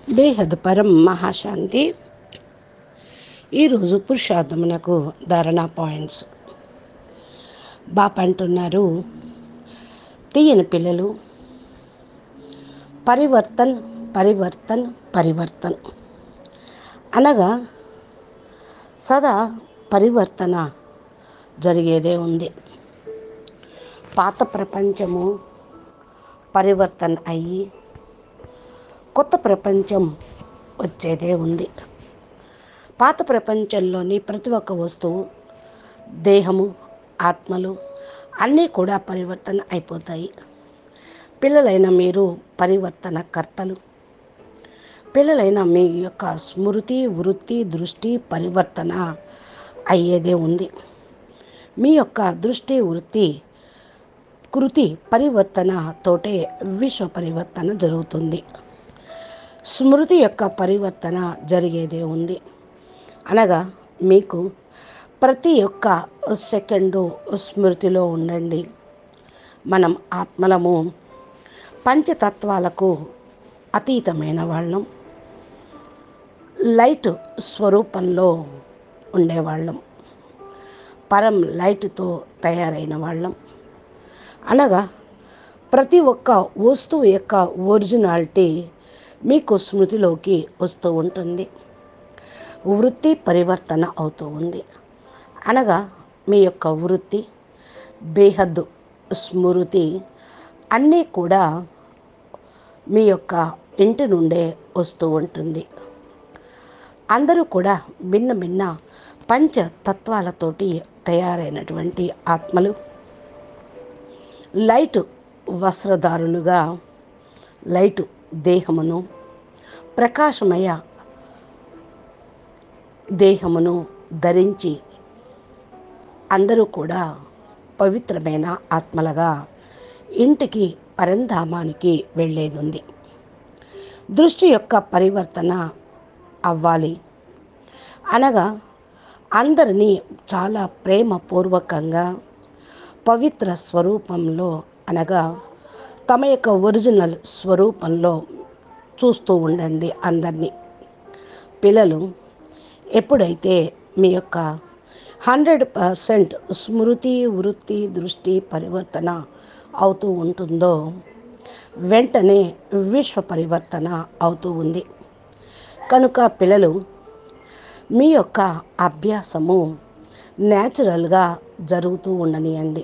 బేహద్ పరం మహాశాంతి. ఈరోజు పురుషార్థమునకు ధారణా పాయింట్స్. బాప్ అంటున్నారు, తీయని పిల్లలు, పరివర్తన్ పరివర్తన్ పరివర్తన్ అనగా సదా పరివర్తన జరిగేదే ఉంది. పాత ప్రపంచము పరివర్తన అయ్యి కొత్త ప్రపంచం వచ్చేదే ఉంది. పాత ప్రపంచంలోని ప్రతి ఒక్క వస్తువు, దేహము, ఆత్మలు అన్నీ కూడా పరివర్తన అయిపోతాయి. పిల్లలైన మీరు పరివర్తన కర్తలు. పిల్లలైన మీ యొక్క స్మృతి, వృత్తి, దృష్టి పరివర్తన అయ్యేదే ఉంది. మీ యొక్క దృష్టి, వృత్తి, కృతి పరివర్తన తోటే విశ్వ పరివర్తన జరుగుతుంది. స్మృతి యొక్క పరివర్తన జరిగేదే ఉంది. అనగా మీకు ప్రతి ఒక్క సెకండు స్మృతిలో ఉండండి. మనం ఆత్మలము పంచతత్వాలకు అతీతమైన వాళ్ళం. లైట్ స్వరూపంలో ఉండేవాళ్ళం. పరం లైట్తో తయారైన వాళ్ళం. అనగా ప్రతి ఒక్క వస్తువు యొక్క ఒరిజినాలిటీ మీకు స్మృతిలోకి వస్తూ ఉంటుంది. వృత్తి పరివర్తన అవుతూ ఉంది. అనగా మీ యొక్క వృత్తి, బేహద్దు స్మృతి అన్నీ కూడా మీ యొక్క ఇంటి నుండే వస్తూ ఉంటుంది. అందరూ కూడా భిన్న భిన్న పంచతత్వాలతోటి తయారైనటువంటి ఆత్మలు. లైటు వస్త్రధారులుగా లైటు దేహమును, ప్రకాశమయ దేహమును ధరించి అందరూ కూడా పవిత్రమైన ఆత్మలుగా ఇంటికి పరంధామానికి వెళ్ళేది ఉంది. దృష్టి యొక్క పరివర్తన అవ్వాలి. అనగా అందరినీ చాలా ప్రేమపూర్వకంగా పవిత్ర స్వరూపంలో, అనగా తమ యొక్క ఒరిజినల్ స్వరూపంలో చూస్తూ ఉండండి అందరినీ. పిల్లలు ఎప్పుడైతే మీ యొక్క 100% స్మృతి, వృత్తి, దృష్టి పరివర్తన అవుతూ ఉంటుందో వెంటనే విశ్వ పరివర్తన అవుతూ ఉంది. కనుక పిల్లలు మీ యొక్క అభ్యాసము న్యాచురల్గా జరుగుతూ ఉండనియండి.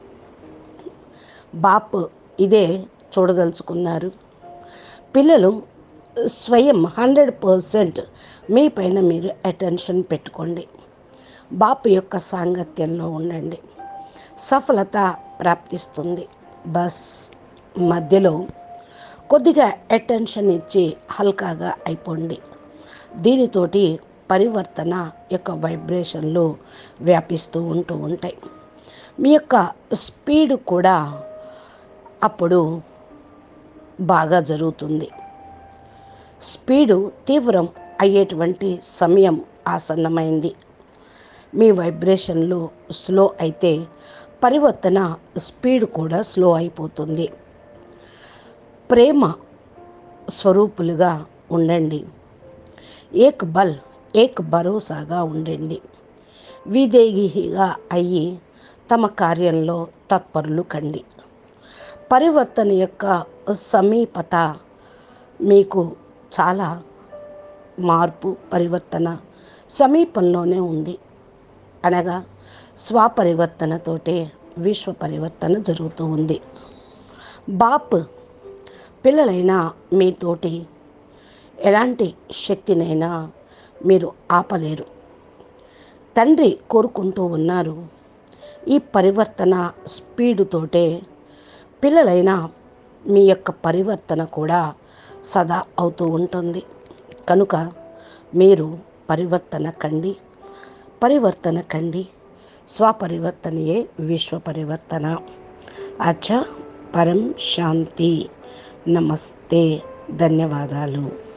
బాప్ ఇదే చూడదలుచుకున్నారు. పిల్లలు స్వయం 100% మీ పైన మీరు అటెన్షన్ పెట్టుకోండి. బాపు యొక్క సాంగత్యంలో ఉండండి. సఫలత ప్రాప్తిస్తుంది. బస్ మధ్యలో కొద్దిగా అటెన్షన్ ఇచ్చి హల్కాగా అయిపోండి. దీనితోటి పరివర్తన యొక్క వైబ్రేషన్లు వ్యాపిస్తూ ఉంటూ ఉంటాయి. మీ యొక్క స్పీడ్ కూడా అప్పుడు బాగా జరుగుతుంది. స్పీడు తీవ్రం అయ్యేటువంటి సమయం ఆసన్నమైంది. మీ వైబ్రేషన్లు స్లో అయితే పరివర్తన స్పీడ్ కూడా స్లో అయిపోతుంది. ప్రేమ స్వరూపులుగా ఉండండి. ఏక్ బల్ ఏక్ భరోసాగా ఉండండి. విధేయిగా అయ్యి తమ కార్యంలో తత్పరులు కండి. పరివర్తన యొక్క సమీపత మీకు చాలా మార్పు, పరివర్తన సమీపంలోనే ఉంది. అనగా స్వపరివర్తనతోటే విశ్వ పరివర్తన జరుగుతూ ఉంది. బాప్ పిల్లలైన మీతోటి ఎలాంటి శక్తినైనా మీరు ఆపలేరు. తండ్రి కోరుకుంటూ ఉన్నారు. ఈ పరివర్తన స్పీడుతోటే పిల్లలైన మీ యొక్క పరివర్తన కూడా సదా అవుతూ ఉంటుంది. కనుక మీరు పరివర్తన కండి. స్వపరివర్తనయే విశ్వ పరివర్తన. అచ్చా, పరం శాంతి. నమస్తే, ధన్యవాదాలు.